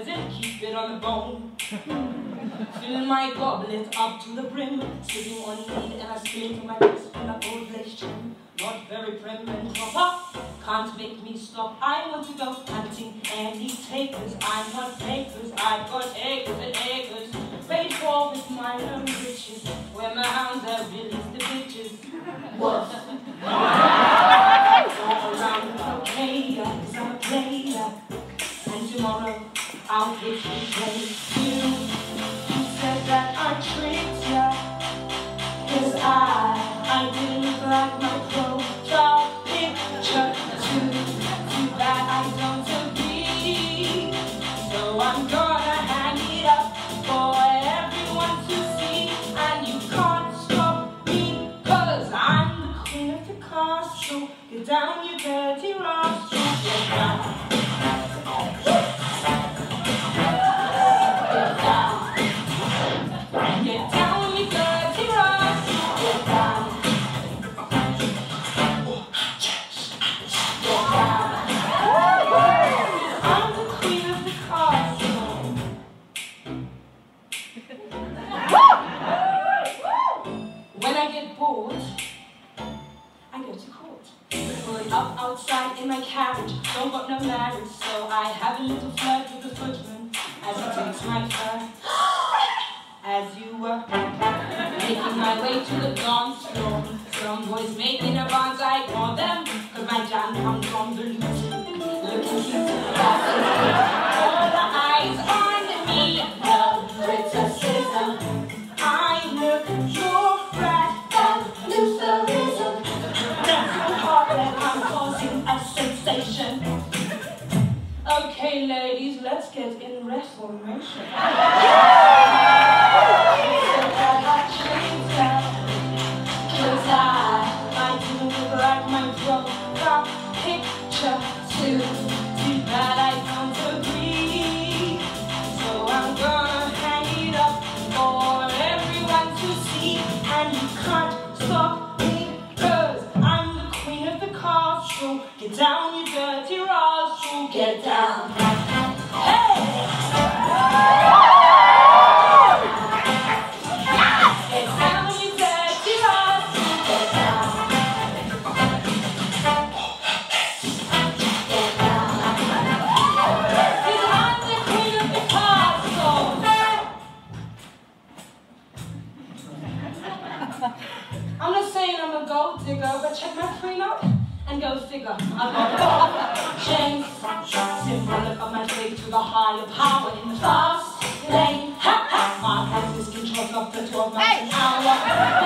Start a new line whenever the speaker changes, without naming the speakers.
pheasant, keep it on the bone. Filling my goblet up to the brim, sitting on need, and I spill into my wrist in a gold lace chain. Not very prim and proper, can't make me stop. I want to go hunting and eat takers. I'm not takers, I've got acres and acres. Paid for with my own riches, where my hounds are released the bitches. Woof. All around the okay, cause I'm a player. And tomorrow I'll hit you play. You said that I tricked ya, cause I didn't look like my profile picture. Too bad I don't agree. So I'm gonna hang it up for everyone to see. And you can't stop me, cause I'm the queen of the castle. Get down, you dirty rascal. Get down. When I get bored, I go to court. Pulling up outside in my carriage, don't got no marriage, so I have a little flirt with the footman as he takes my fur. As you were making my way to the dance floor, some boys making a bounce, I ignore them, cause my jam comes from the loot. Looking cute, all the eyes on me, no criticism. I look your frat and Lutheranism. That's so hard that I'm causing a sensation. Okay, ladies, let's get in reformation. Cause I didn't look like my profile picture. Too bad I don't agree. So I'm gonna hang it up for everyone to see. And you can't stop me, cause I'm the queen of the castle. Get down, you dirty rascal. Get down. Hey! I'm not saying I'm a gold digger, but check my prenup and go figure. I've got gold chains, symbolic of my way to the higher power in the fast lane. Ha ha! My head is controlled up to 12 miles an hour.